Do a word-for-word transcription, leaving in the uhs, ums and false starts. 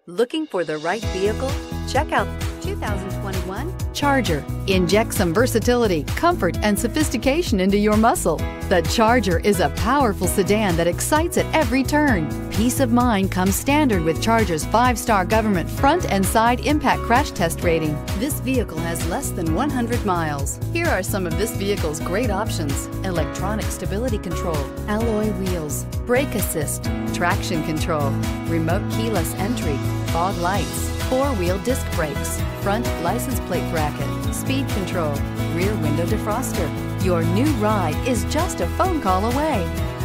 Looking for the right vehicle? Check out two thousand twenty-one Charger. Inject some versatility, comfort, and sophistication into your muscle. The Charger is a powerful sedan that excites at every turn. Peace of mind comes standard with Charger's five-star government front and side impact crash test rating. This vehicle has less than one hundred miles. Here are some of this vehicle's great options: electronic stability control, alloy wheels, brake assist, traction control, remote keyless entry, fog lights, four-wheel disc brakes, front license plate bracket, speed control, rear window defroster. Your new ride is just a phone call away.